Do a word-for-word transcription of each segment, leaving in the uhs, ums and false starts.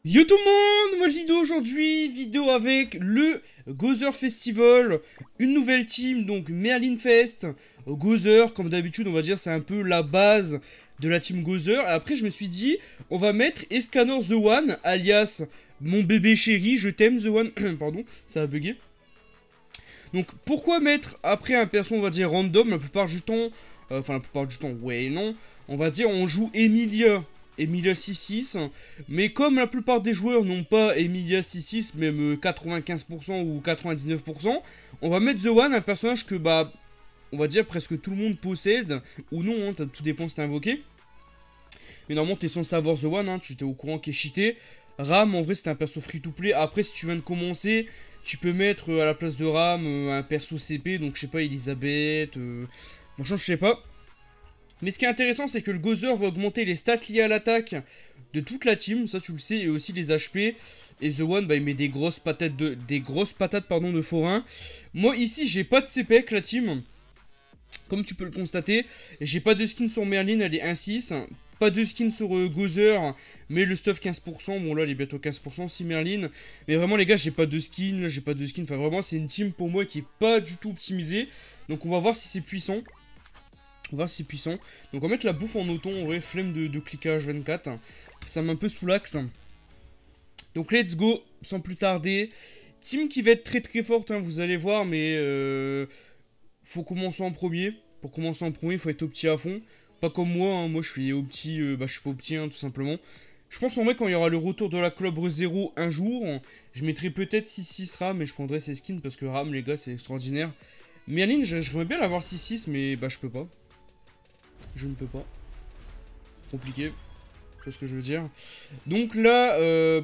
Yo tout le monde, nouvelle vidéo aujourd'hui, vidéo avec le Gozer Festival, une nouvelle team, donc Merlin Fest, Gozer, comme d'habitude on va dire c'est un peu la base de la team Gozer, et après je me suis dit, on va mettre Escanor The One, alias mon bébé chéri, je t'aime The One, pardon, ça a bugué. Donc pourquoi mettre après un perso on va dire random, la plupart du temps, euh, enfin la plupart du temps, ouais non, on va dire on joue Emilia. Emilia six six, mais comme la plupart des joueurs n'ont pas Emilia six six, même quatre-vingt-quinze pour cent ou quatre-vingt-dix-neuf pour cent, on va mettre The One, un personnage que, bah, on va dire presque tout le monde possède, ou non, hein, tout dépend si t'es invoqué. Mais normalement, t'es censé avoir The One, hein, tu t'es au courant qu'il est cheaté. Ram, en vrai, c'est un perso free-to-play. Après, si tu viens de commencer, tu peux mettre euh, à la place de Ram euh, un perso C P, donc je sais pas, Elisabeth, euh... franchement, je sais pas. Mais ce qui est intéressant, c'est que le Gozer va augmenter les stats liés à l'attaque de toute la team, ça tu le sais, et aussi les H P. Et The One, bah, il met des grosses patates de, des grosses patates, pardon, de forain. Moi, ici, j'ai pas de C P avec la team, comme tu peux le constater. J'ai pas de skin sur Merlin, elle est un six. Pas de skin sur euh, Gozer, mais le stuff quinze pour cent. Bon, là, il est bientôt quinze pour cent si Merlin. Mais vraiment, les gars, j'ai pas de skin, j'ai pas de skin. Enfin, vraiment, c'est une team pour moi qui est pas du tout optimisée. Donc, on va voir si c'est puissant. On va voir si c'est puissant. Donc on va mettre la bouffe en auton, en vrai, flemme de, de cliquage vingt-quatre. Ça met un peu sous l'axe. Donc let's go, sans plus tarder. Team qui va être très très forte, hein, vous allez voir, mais euh, faut commencer en premier. Pour commencer en premier, il faut être opti à fond. Pas comme moi, hein, moi je suis opti, euh, bah je suis pas opti, hein, tout simplement. Je pense en vrai quand il y aura le retour de la Clobre zéro un jour, je mettrai peut-être six six Ram et je prendrai ses skins parce que Ram les gars c'est extraordinaire. Merlin, j'aimerais bien l'avoir six six mais bah je peux pas. Je ne peux pas. Compliqué. Tu vois ce que je veux dire. Donc là, euh...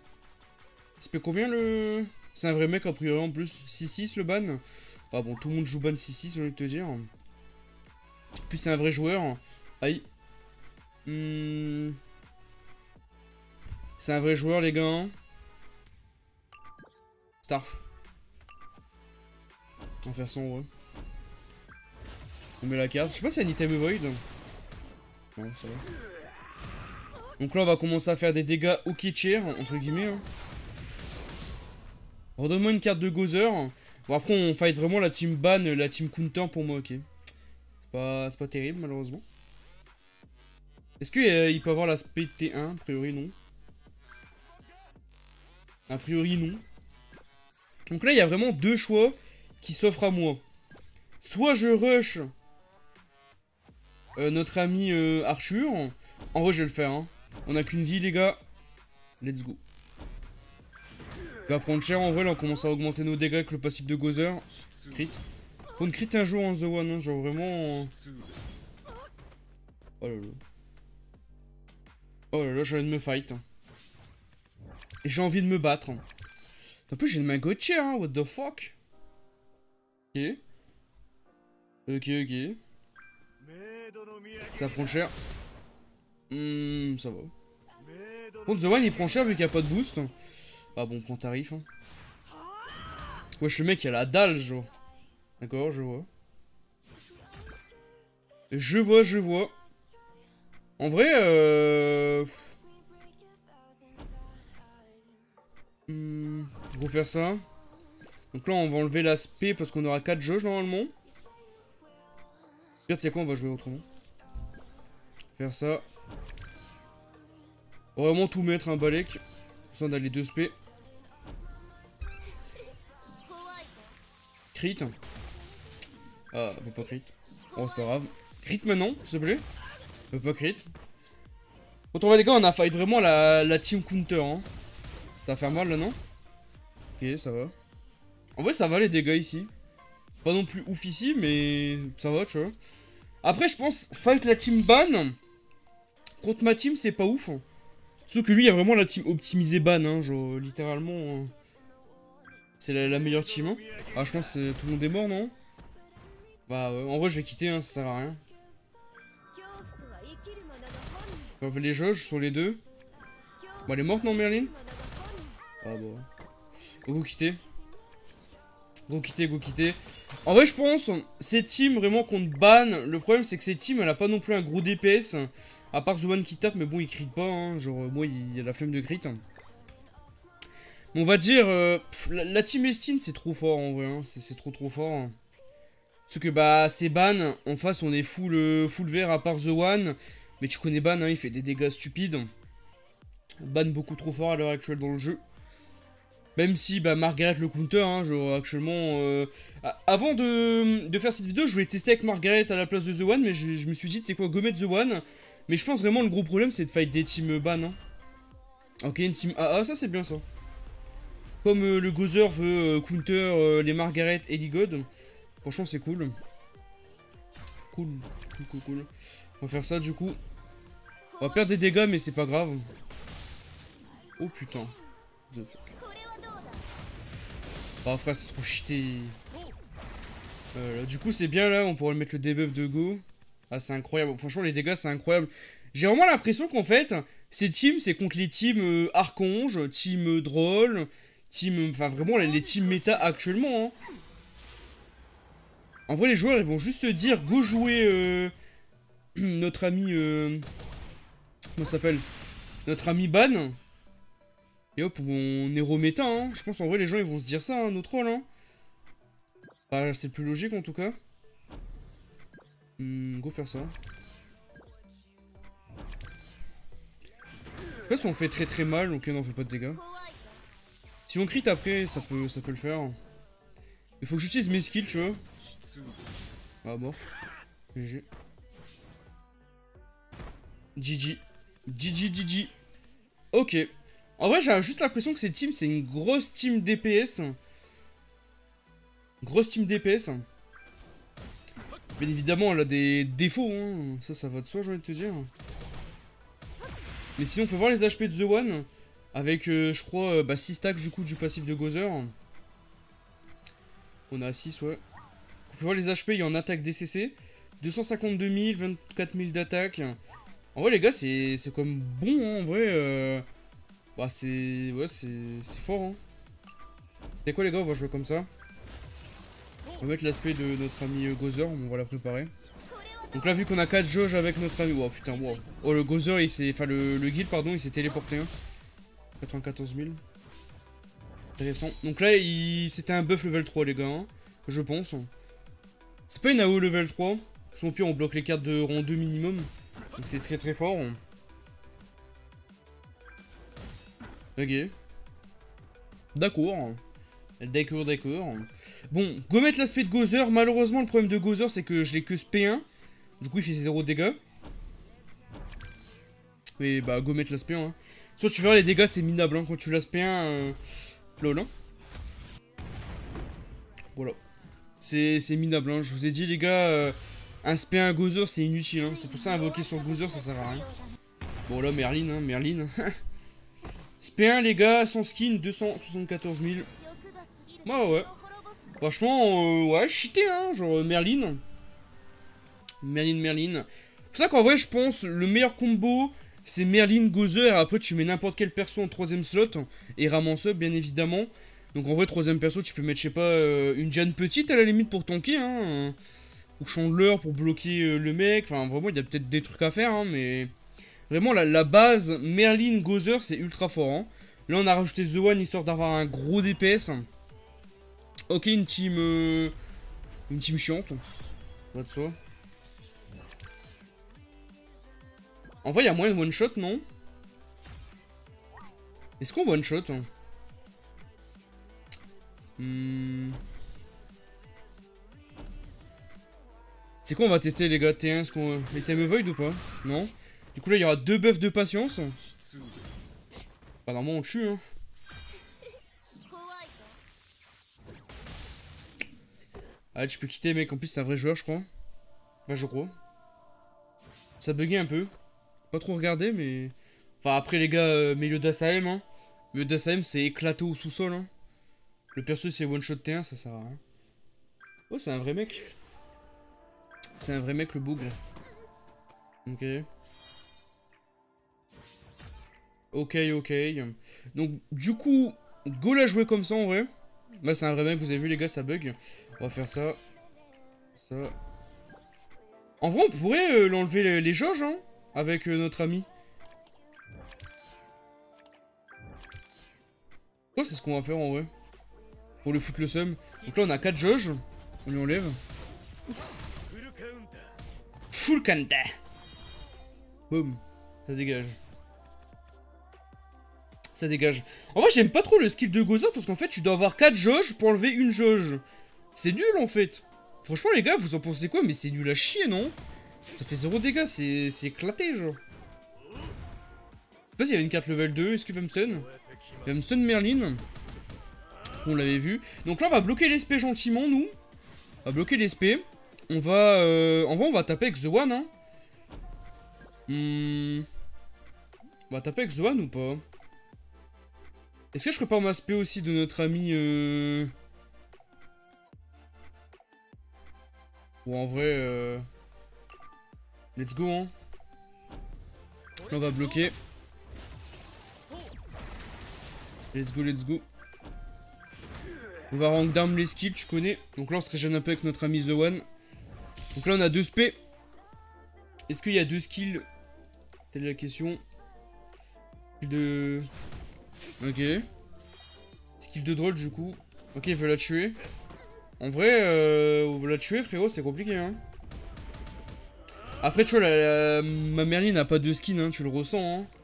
ça fait combien le... C'est un vrai mec a priori en plus. six six le ban. Ah bon, tout le monde joue ban six six, j'ai envie de te dire. Puis c'est un vrai joueur. Aïe. Hmm... C'est un vrai joueur les gars. Starf. On va faire ça en vrai. On met la carte. Je sais pas si c'est un item void. Non, ça va. Donc là, on va commencer à faire des dégâts au Kitcher, entre guillemets. Hein. Redonne-moi une carte de Gozer. Bon, après, on fight vraiment la team ban, la team counter pour moi, ok. C'est pas, pas terrible, malheureusement. Est-ce qu'il euh, peut avoir l'aspect T un? A priori, non. A priori, non. Donc là, il y a vraiment deux choix qui s'offrent à moi. Soit je rush euh, notre ami euh, Arthur. En vrai, je vais le faire, hein. On a qu'une vie, les gars. Let's go. Il va prendre cher en vrai, là on commence à augmenter nos dégâts avec le passif de Gozer. Crit. Faut une crit un jour en The One, hein, genre vraiment... Oh là là. Oh là là, j'ai envie de me fight. Et j'ai envie de me battre. En plus j'ai une main gotcha, hein, what the fuck. Ok. Ok, ok. Ça prend cher. Hmm, ça va. Contre The One il prend cher vu qu'il n'y a pas de boost. Ah bon, prends tarif. Hein. Wesh, le mec, il a la dalle, genre. D'accord, je vois. Je vois, je vois. En vrai, euh... Hmm, on va faire ça. Donc là, on va enlever l'aspect parce qu'on aura quatre jauges, normalement. Regarde, c'est quoi, on va jouer autrement. Faire ça. On va vraiment tout mettre, un balèque. Ça, on a les deux spé. Crit. Ah, on peut pas crit. Oh, c'est pas grave. Crit maintenant, s'il te plaît. On peut pas crit. Quand on va les gars, on a fight vraiment la, la team counter. Hein. Ça va faire mal là, non? Ok, ça va. En vrai, ça va les dégâts ici. Pas non plus ouf ici, mais ça va, tu vois. Après, je pense, fight la team ban. Contre ma team, c'est pas ouf. Sauf que lui, il y a vraiment la team optimisée ban. Hein, genre, littéralement. Hein. C'est la, la meilleure team. Hein. Ah, je pense que tout le monde est mort, non? Bah, ouais. En vrai, je vais quitter, hein, ça sert à rien. On va les jauges sur les deux. Bon, elle est morte, non, Merlin? Ah, bah. Go quitter. Go quitter, go quitter. En vrai, je pense, cette team, vraiment, contre ban, le problème, c'est que cette team, elle a pas non plus un gros D P S. À part The One qui tape, mais bon, il crit pas, hein. Genre, moi, il y a la flemme de crit. On va dire, euh, pff, la, la team Estine, c'est trop fort en vrai, hein. C'est trop trop fort. Hein. Parce que bah, c'est Ban, en face on est full, euh, full vert à part The One. Mais tu connais Ban, hein, il fait des dégâts stupides. Ban beaucoup trop fort à l'heure actuelle dans le jeu. Même si, bah, Margaret le counter, hein, genre, actuellement... Euh... Avant de, de faire cette vidéo, je voulais tester avec Margaret à la place de The One, mais je, je me suis dit, c'est quoi, go mettre The One. Mais je pense vraiment le gros problème, c'est de fight des teams ban. Hein. Ok, une team A A, ça c'est bien ça. Comme euh, le Gozer veut euh, counter euh, les Margaret et Ligod. Franchement, c'est cool. Cool, cool, cool, cool. On va faire ça du coup. On va perdre des dégâts, mais c'est pas grave. Oh putain. The fuck. Oh frère, c'est trop cheaté. Euh, là, du coup, c'est bien là, on pourrait mettre le debuff de Go. Ah, c'est incroyable. Franchement, les dégâts, c'est incroyable. J'ai vraiment l'impression qu'en fait, ces teams, c'est contre les teams euh, Archange, team euh, Droll, team. Enfin, vraiment, les, les teams méta actuellement. Hein. En vrai, les joueurs, ils vont juste se dire go jouer euh, notre ami. Euh, comment ça s'appelle? Notre ami Ban. Et hop, on est reméta. Hein. Je pense en vrai, les gens, ils vont se dire ça, hein, nos trolls. Hein. Bah, c'est plus logique en tout cas. Hmm, go faire ça. Je sais pas si on fait très très mal, ok, non, on fait pas de dégâts. Si on crit après, ça peut, ça peut le faire. Il faut que j'utilise mes skills, tu vois. Ah, mort. G G. G G. G G, G G. Ok. En vrai, j'ai juste l'impression que cette team, c'est une grosse team D P S. Grosse team D P S. Bien évidemment, elle a des défauts. Hein. Ça, ça va de soi, j'ai envie de te dire. Mais sinon, on peut voir les H P de The One. Avec, euh, je crois, euh, bah, six stacks du coup du passif de Gozer. On a six, ouais. On peut voir les H P, il y a en attaque D C C. deux cent cinquante-deux mille, vingt-quatre mille d'attaque. En vrai, les gars, c'est quand même bon, hein, en vrai. Euh... Bah, c'est... Ouais, c'est fort, hein. C'est quoi, les gars, on va jouer comme ça. On va mettre l'aspect de notre ami Gozer, on va la préparer. Donc là, vu qu'on a quatre jauges avec notre ami... Oh, putain, wow. Oh, le Gozer, il s'est... Enfin, le, le guild, pardon, il s'est téléporté, hein. quatre-vingt-quatorze mille. Intéressant. Donc là, il... c'était un buff level trois, les gars, hein, je pense. C'est pas une A O level trois. Son pire, on bloque les cartes de rang deux minimum. Donc c'est très très fort. Ok. D'accord. D'accord, d'accord. Bon, go mettre l'aspect de Gozer. Malheureusement, le problème de Gozer, c'est que je l'ai que P un. Du coup, il fait zéro dégâts. Mais bah, go mettre l'aspect un. Hein. Soit tu verras, les dégâts, c'est minable. Hein, quand tu l'aspect un. Euh... Lol. Hein. Voilà. C'est minable. Hein. Je vous ai dit, les gars, euh, un spé un Gozer, c'est inutile. Hein. C'est pour ça, invoquer sur Gozer, ça sert à rien. Bon, là, Merlin. Hein, Merlin. spé un, les gars, sans skin, deux cent soixante-quatorze mille. Ouais, ouais. Franchement, euh, ouais, cheaté, hein. Genre, Merlin. Merlin, Merlin. C'est pour ça qu'en vrai, je pense, le meilleur combo, c'est Merlin, Gozer. Après, tu mets n'importe quel perso en troisième slot. Et Ramance up, bien évidemment. Donc, en vrai, troisième perso, tu peux mettre, je sais pas, euh, une Diane petite à la limite pour tanker, hein. Ou Chandler pour bloquer euh, le mec. Enfin, vraiment, il y a peut-être des trucs à faire, hein. Mais vraiment, la, la base Merlin, Gozer, c'est ultra fort, hein. Là, on a rajouté The One histoire d'avoir un gros D P S. Ok, une team... Euh, une team chiante. Pas de soi. En vrai, il y a moyen de one-shot, non? Est-ce qu'on one-shot? hmm. C'est quoi, on va tester, les gars, T un, est-ce qu'on... Les T M void ou pas? Non. Du coup, là, il y aura deux buffs de patience. Bah, normalement, on tue, hein. Ah, tu peux quitter, mec. En plus, c'est un vrai joueur, je crois. Enfin, je crois. Ça buguait un peu. Pas trop regardé, mais... Enfin, après, les gars, euh, milieu d'A S A M, hein. Milieu d'A S A M, c'est éclaté au sous-sol, hein. Le perso, c'est one-shot T un, ça sert à rien. Oh, c'est un vrai mec. C'est un vrai mec, le bougre. Ok. Ok, ok. Donc, du coup, go la jouer comme ça, en vrai. Là, c'est un vrai mec, vous avez vu, les gars, ça bug. On va faire ça. Ça. En vrai, on pourrait euh, l'enlever les, les jauges, hein, avec euh, notre ami. Ouais, c'est ce qu'on va faire en vrai. Pour le foutre le seum. Donc là, on a quatre jauges. On lui enlève. Ouf. Full counter. Boum. Ça dégage. Ça dégage. En vrai, j'aime pas trop le skill de Gozer parce qu'en fait, tu dois avoir quatre jauges pour enlever une jauge. C'est nul en fait. Franchement, les gars, vous en pensez quoi? Mais c'est nul à chier, non? Ça fait zéro dégâts, c'est éclaté, genre. Je sais pas s'il y avait une carte level deux. Est-ce qu'il va me stun? Il va me stun Merlin. On l'avait vu. Donc là, on va bloquer l'S P gentiment, nous. On va bloquer l'S P. On va... Euh... En vrai, on va taper avec The One, hein. Hmm... On va taper avec The One ou pas? Est-ce que je prépare ma S P aussi de notre ami... Euh... Bon, en vrai... Euh... Let's go, hein. Là, on va bloquer. Let's go, let's go. On va rank down les skills, tu connais. Donc là, on se régène un peu avec notre ami The One. Donc là, on a deux S P. Est-ce qu'il y a deux skills? Telle est la question. Skill de... Ok. Skill de drôle, du coup. Ok, il veut la tuer. En vrai, euh, la tuer, frérot, c'est compliqué, hein. Après, tu vois, la, la, ma Merlin n'a pas de skin, hein, tu le ressens, hein.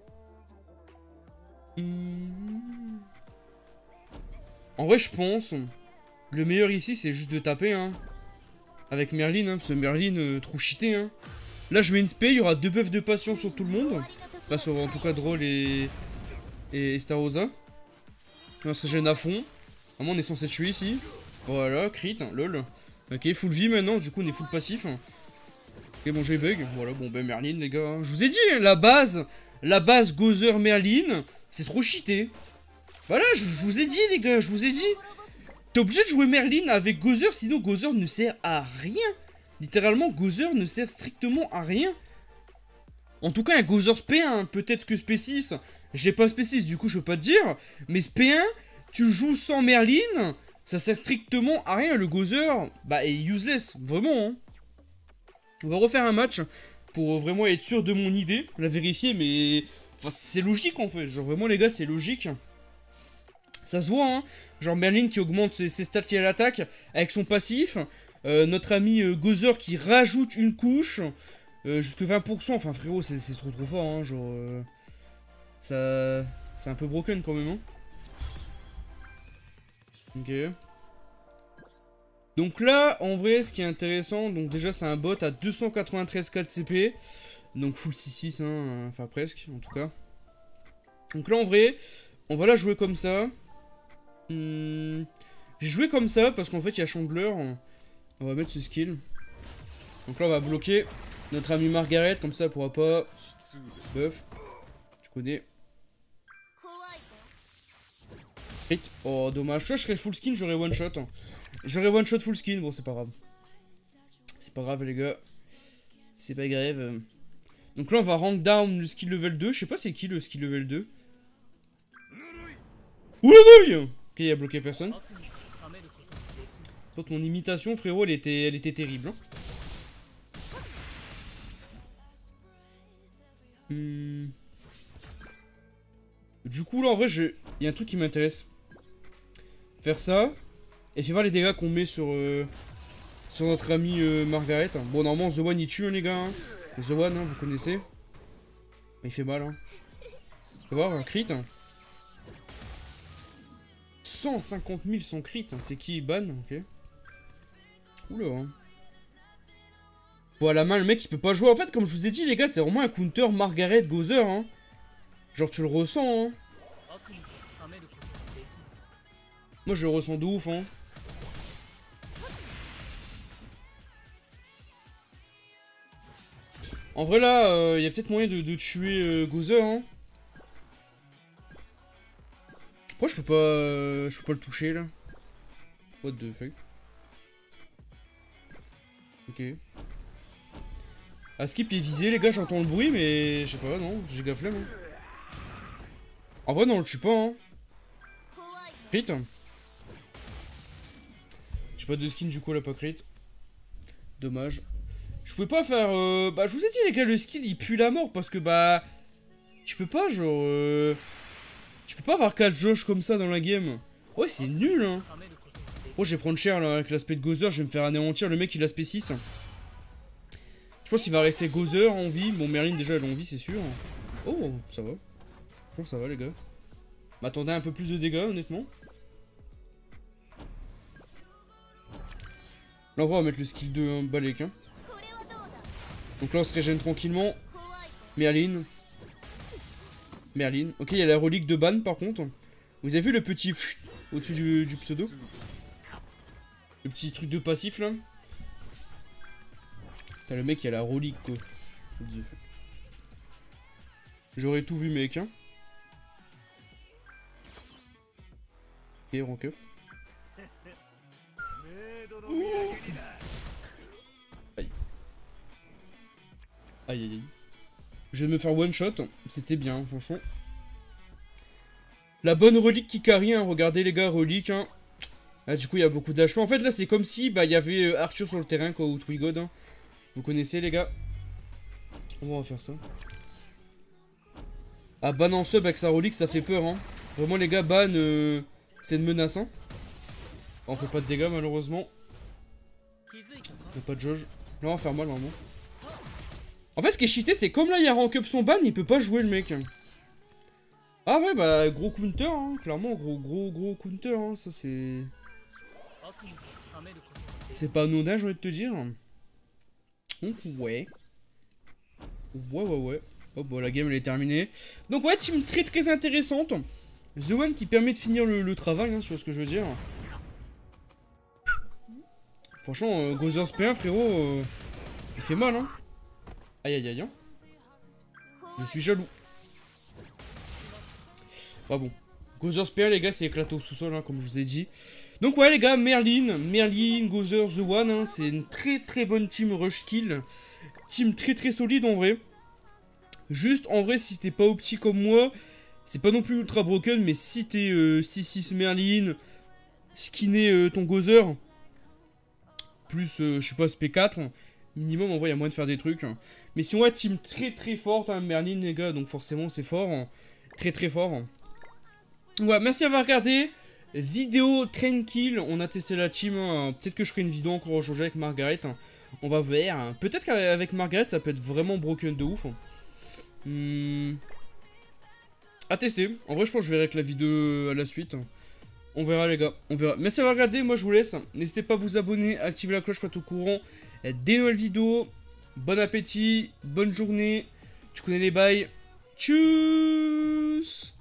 Hmm. En vrai, je pense, le meilleur ici, c'est juste de taper, hein. Avec Merlin, hein, parce que Merlin, euh, trop cheaté, hein. Là, je mets une S P, il y aura deux buffs de passion sur tout le monde. Pas sur, en tout cas, Droll et, et Star Rosa. On se régène à fond. Vraiment, on est censé tuer ici. Voilà, crit, hein, lol. Ok, full vie maintenant, du coup, on est full passif. Ok, bon, j'ai bug. Voilà, bon, ben Merlin, les gars. Je vous ai dit, la base, la base Gozer Merlin, c'est trop cheaté. Voilà, je, je vous ai dit, les gars, je vous ai dit. T'es obligé de jouer Merlin avec Gozer, sinon Gozer ne sert à rien. Littéralement, Gozer ne sert strictement à rien. En tout cas, un Gozer S P un, peut-être que S P six. J'ai pas S P six, du coup, je peux pas te dire. Mais S P un, tu joues sans Merlin, ça sert strictement à rien. Le Gozer, bah, est useless, vraiment, hein. On va refaire un match pour vraiment être sûr de mon idée, la vérifier, mais... Enfin, c'est logique, en fait. Genre, vraiment, les gars, c'est logique. Ça se voit, hein. Genre, Merlin qui augmente ses, ses stats liées à l'attaque avec son passif. Euh, notre ami euh, Gozer qui rajoute une couche. Euh, jusque vingt pour cent. Enfin, frérot, c'est trop trop fort, hein. Genre... Euh, ça... C'est un peu broken, quand même, hein. Ok. Donc là, en vrai, ce qui est intéressant, donc déjà c'est un bot à deux cent quatre-vingt-treize K de C P, donc full six six, hein, enfin presque, en tout cas. Donc là, en vrai, on va la jouer comme ça. Hmm, j'ai joué comme ça parce qu'en fait, il y a Chandler. On va mettre ce skill. Donc là, on va bloquer notre ami Margaret, comme ça, elle pourra pas buff. Tu connais. Oh, dommage. Toi, je serais full skin, j'aurais one shot. J'aurais one shot full skin, bon c'est pas grave. C'est pas grave les gars. C'est pas grave. Donc là on va rank down le skill level deux. Je sais pas c'est qui le skill level deux. Ouh la douille. Ok, il a bloqué personne. Donc mon imitation frérot elle était, elle était terrible. Hein. Hmm. Du coup là en vrai je... il y a un truc qui m'intéresse. Faire ça. Et fais voir les dégâts qu'on met sur, euh, sur notre ami euh, Margaret. Bon, normalement, The One il tue, hein, les gars. Hein. The One, hein, vous connaissez. Il fait mal. Hein. Fais voir, un crit. Hein. cent cinquante mille son crit. Hein. C'est qui ban? Ok. Oula. Hein. Bon, à la main, le mec il peut pas jouer. En fait, comme je vous ai dit, les gars, c'est vraiment un counter Margaret Gozer. Hein. Genre, tu le ressens. Hein. Moi, je le ressens de ouf. Hein. En vrai là, il euh, y a peut-être moyen de, de tuer euh, Gozer, hein. Pourquoi je peux pas, euh, je peux pas le toucher là? What the fuck? Ok. Ah, skip est visé les gars, j'entends le bruit mais je sais pas, non, j'ai gaffe là. En vrai non, on le tue pas, hein. Crit. J'ai pas de skin du coup là, pas crit. Dommage. Je pouvais pas faire... Euh... Bah, je vous ai dit, les gars, le skill, il pue la mort, parce que, bah... Tu peux pas, genre... Euh... Tu peux pas avoir quatre jauges comme ça dans la game. Ouais, c'est nul, hein. Oh, je vais prendre cher, là, avec l'aspect de Gozer. Je vais me faire anéantir. Le mec, il a aspect six. Je pense qu'il va rester Gozer en vie. Bon, Merlin, déjà, elle est en vie, c'est sûr. Oh, ça va. Je pense que ça va, les gars. M'attendais un peu plus de dégâts, honnêtement. Là, on va mettre le skill de hein, Balek. Hein. Donc là, on se régène tranquillement. Merlin. Merlin. Ok, il y a la relique de ban, par contre. Vous avez vu le petit au-dessus du, du pseudo? Le petit truc de passif, là. Putain, le mec, il a la relique, quoi. J'aurais tout vu, mec, hein. Ok, rank up. Aïe. Aïe, aïe, aïe. Je vais me faire one shot. C'était bien, franchement. La bonne relique qui carry, hein. Regardez, les gars, relique, hein. Ah, du coup, il y a beaucoup d'H P. En fait, là, c'est comme si bah, il y avait euh, Arthur sur le terrain, quoi, ou Twigod. Hein. Vous connaissez, les gars. On va faire ça. Ah, ban en sub avec sa relique, ça fait peur, hein. Vraiment, les gars, ban, euh, c'est une menace, hein. On fait pas de dégâts, malheureusement. On fait pas de jauge. Là, on va faire mal, vraiment. En fait, ce qui est cheaté, c'est comme là, il y a rank up son ban, il peut pas jouer, le mec. Ah ouais, bah, gros counter, hein. Clairement, gros, gros, gros counter, hein. Ça, c'est... C'est pas anodin, j'ai envie de te dire. Donc, ouais. Ouais, ouais, ouais. Oh, bon, la game, elle est terminée. Donc, ouais, team très, très intéressante. The One qui permet de finir le, le travail, hein, sur ce que je veux dire. Franchement, euh, Gozer P un, frérot, euh, il fait mal, hein. Aïe, aïe, aïe, hein. Je suis jaloux. Bah bon. Gozer P un, les gars, c'est éclaté au sous-sol, hein, comme je vous ai dit. Donc ouais les gars, Merlin, Merlin, Gozer, The One, hein, c'est une très très bonne team rush kill. Team très très solide en vrai. Juste en vrai, si t'es pas opti comme moi, c'est pas non plus ultra broken, mais si t'es euh, six six Merlin, skinner euh, ton Gozer, plus euh, je sais pas, S P quatre, minimum en vrai il y a moyen de faire des trucs. Mais si on a team très très forte, hein, Merlin les gars, donc forcément c'est fort, hein, très très fort. Ouais, merci d'avoir regardé. Vidéo tranquille, on a testé la team, hein. Peut-être que je ferai une vidéo encore aujourd'hui avec Margaret, hein. On va voir, peut-être qu'avec Margaret ça peut être vraiment broken de ouf. Hmm. À tester, en vrai je pense que je verrai avec la vidéo à la suite. On verra les gars, on verra. Merci d'avoir regardé, moi je vous laisse. N'hésitez pas à vous abonner, à activer la cloche pour être au courant des nouvelles vidéos. Bon appétit, bonne journée, tu connais les bails. Tchuss.